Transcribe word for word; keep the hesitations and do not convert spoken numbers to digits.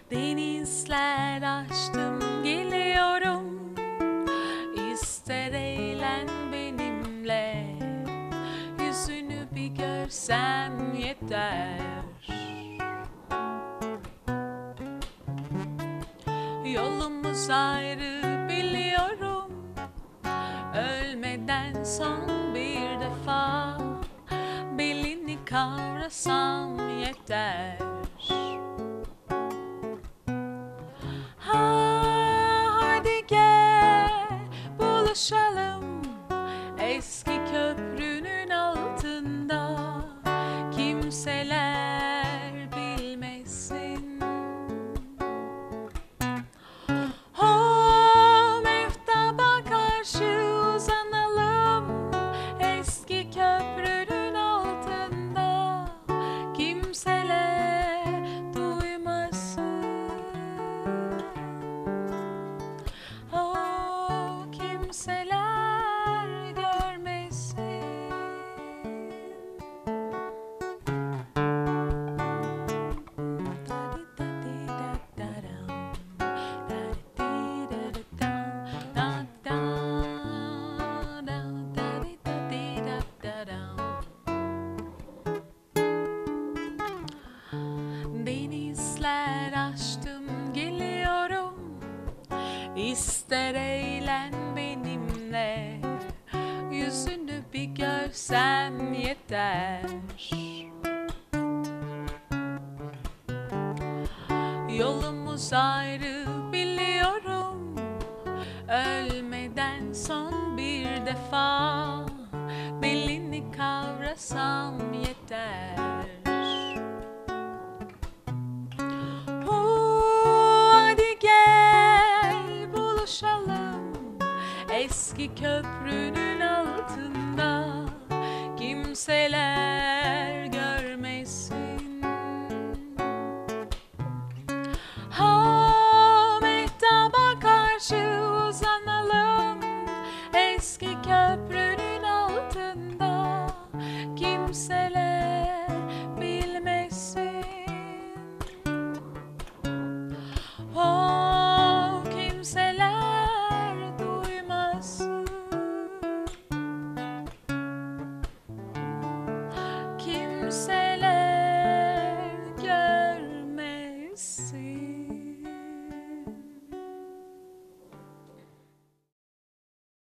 Denizler aştım, geliyorum. İster, eğlen benimle. Yüzünü bir görsem yeter. Yolumuz ayrı, biliyorum. Ölmeden son bir defa. Belini kavrasam yeter. Hadi gel buluşalım eski köprünün altında. Kimseler bilmesin. O meftaba karşı uzanalım eski köprünün altında. Kimseler duymasın. O kimseler görmesin. Denizler aştım, geliyorum. İster, eğlen benimle. Yüzünü bir görsem yeter. Yolumuz ayrı, biliyorum. Ölmeden son bir defa. Belini kavrasam yeter. Hadi gel buluşalım eski köprünün